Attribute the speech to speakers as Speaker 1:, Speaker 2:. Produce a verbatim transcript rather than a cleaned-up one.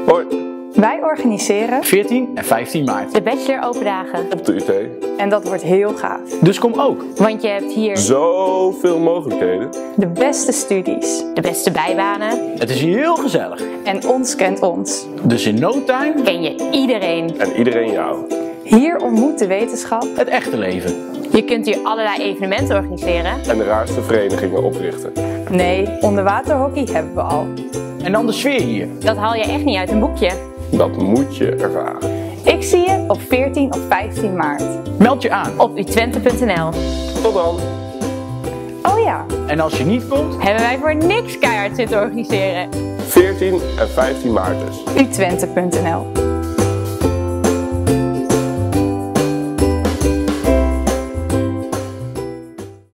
Speaker 1: Hoi.
Speaker 2: Wij organiseren
Speaker 3: veertien en vijftien maart.
Speaker 4: De Bachelor Open Dagen.
Speaker 1: Op de U T.
Speaker 2: en dat wordt heel gaaf.
Speaker 3: Dus kom ook.
Speaker 4: Want je hebt hier
Speaker 1: Zoveel mogelijkheden.
Speaker 2: De beste studies.
Speaker 4: de beste bijbanen.
Speaker 3: Het is hier heel gezellig.
Speaker 2: En ons kent ons.
Speaker 3: Dus in no time
Speaker 4: Ken je iedereen.
Speaker 1: En iedereen jou.
Speaker 2: Hier ontmoet de wetenschap.
Speaker 3: het echte leven.
Speaker 4: Je kunt hier allerlei evenementen organiseren.
Speaker 1: En de raarste verenigingen oprichten.
Speaker 2: Nee, onderwaterhockey hebben we al.
Speaker 3: En dan de sfeer hier.
Speaker 4: Dat haal je echt niet uit een boekje.
Speaker 1: Dat moet je ervaren.
Speaker 2: Ik zie je op veertien of vijftien maart.
Speaker 3: Meld je aan.
Speaker 4: Op u twente punt n l.
Speaker 1: Tot dan.
Speaker 2: Oh ja,
Speaker 3: En als je niet komt,
Speaker 4: Hebben wij voor niks keihard zitten organiseren.
Speaker 1: veertien en vijftien maart dus.
Speaker 2: u twente punt n l.